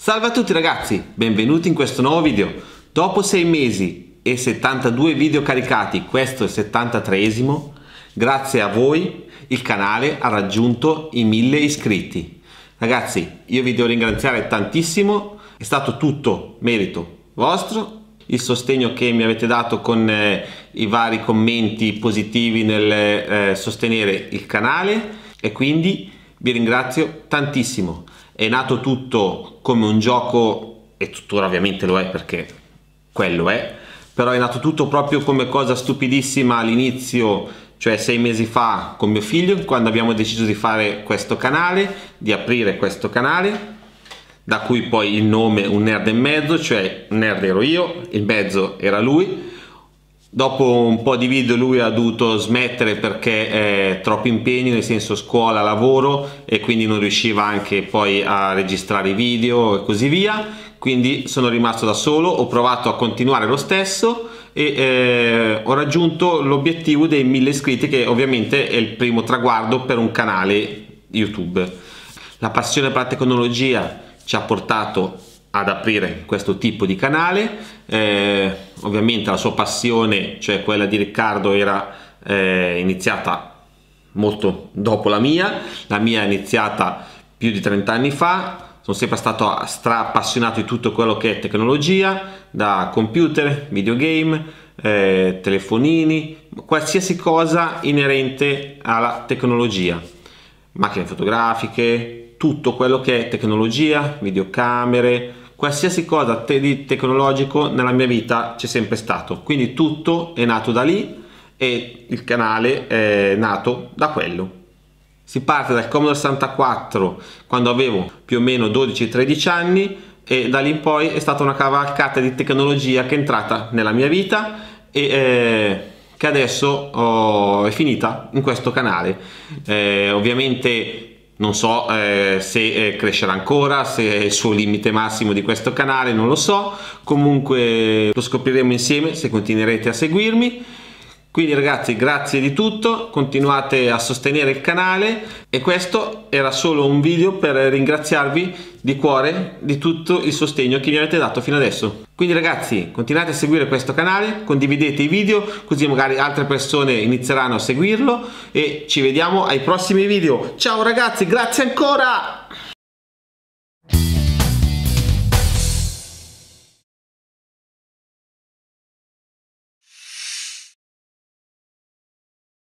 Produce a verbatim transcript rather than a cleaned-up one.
Salve a tutti ragazzi, benvenuti in questo nuovo video. Dopo sei mesi e settantadue video caricati, questo è il settantatreesimo, grazie a voi il canale ha raggiunto i mille iscritti. Ragazzi, io vi devo ringraziare tantissimo, è stato tutto merito vostro, il sostegno che mi avete dato con eh, i vari commenti positivi nel eh, sostenere il canale, e quindi vi ringrazio tantissimo. È nato tutto come un gioco, e tuttora ovviamente lo è perché quello è, però è nato tutto proprio come cosa stupidissima all'inizio, cioè sei mesi fa con mio figlio, quando abbiamo deciso di fare questo canale, di aprire questo canale, da cui poi il nome Un Nerd e Mezzo, cioè un nerd ero io, il mezzo era lui. Dopo un po' di video lui ha dovuto smettere perché è troppo impegno, nel senso scuola, lavoro, e quindi non riusciva anche poi a registrare i video e così via, quindi sono rimasto da solo, ho provato a continuare lo stesso e eh, ho raggiunto l'obiettivo dei mille iscritti, che ovviamente è il primo traguardo per un canale YouTube. La passione per la tecnologia ci ha portato ad aprire questo tipo di canale, eh, ovviamente la sua passione, cioè quella di Riccardo, era eh, iniziata molto dopo la mia, la mia è iniziata più di trenta anni fa, sono sempre stato stra appassionato di tutto quello che è tecnologia, da computer, videogame, eh, telefonini, qualsiasi cosa inerente alla tecnologia, macchine fotografiche, tutto quello che è tecnologia, videocamere, qualsiasi cosa te di tecnologico nella mia vita c'è sempre stato, quindi tutto è nato da lì e il canale è nato da quello. Si parte dal Commodore sessantaquattro quando avevo più o meno dodici tredici anni, e da lì in poi è stata una cavalcata di tecnologia che è entrata nella mia vita e eh, che adesso oh, è finita in questo canale. Eh, ovviamente non so eh, se eh, crescerà ancora, se è il suo limite massimo di questo canale, non lo so, comunque lo scopriremo insieme se continuerete a seguirmi. Quindi ragazzi, grazie di tutto, continuate a sostenere il canale, e questo era solo un video per ringraziarvi di cuore di tutto il sostegno che mi avete dato fino adesso. Quindi ragazzi, continuate a seguire questo canale, condividete i video così magari altre persone inizieranno a seguirlo, e ci vediamo ai prossimi video. Ciao ragazzi, grazie ancora!